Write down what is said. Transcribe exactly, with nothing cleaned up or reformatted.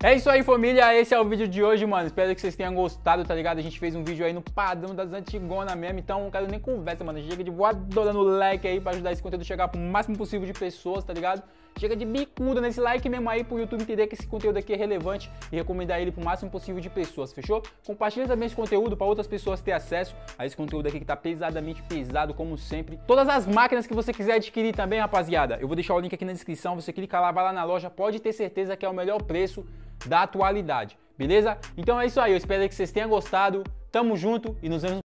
É isso aí, família, esse é o vídeo de hoje, mano. Espero que vocês tenham gostado, tá ligado? A gente fez um vídeo aí no padrão das antigonas mesmo, então não quero nem conversa, mano. Chega de voadora no like aí pra ajudar esse conteúdo a chegar pro máximo possível de pessoas, tá ligado? Chega de bicuda nesse like mesmo aí pro YouTube entender que esse conteúdo aqui é relevante e recomendar ele pro máximo possível de pessoas, fechou? Compartilha também esse conteúdo pra outras pessoas ter acesso a esse conteúdo aqui que tá pesadamente pesado, como sempre. Todas as máquinas que você quiser adquirir também, rapaziada, eu vou deixar o link aqui na descrição, você clica lá, vai lá na loja, pode ter certeza que é o melhor preço da atualidade, beleza? Então é isso aí, eu espero que vocês tenham gostado, tamo junto e nos vemos